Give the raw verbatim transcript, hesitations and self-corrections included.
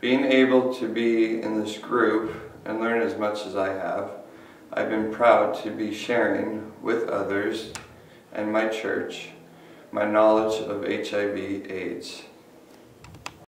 Being able to be in this group and learn as much as I have, I've been proud to be sharing with others and my church my knowledge of H I V AIDS.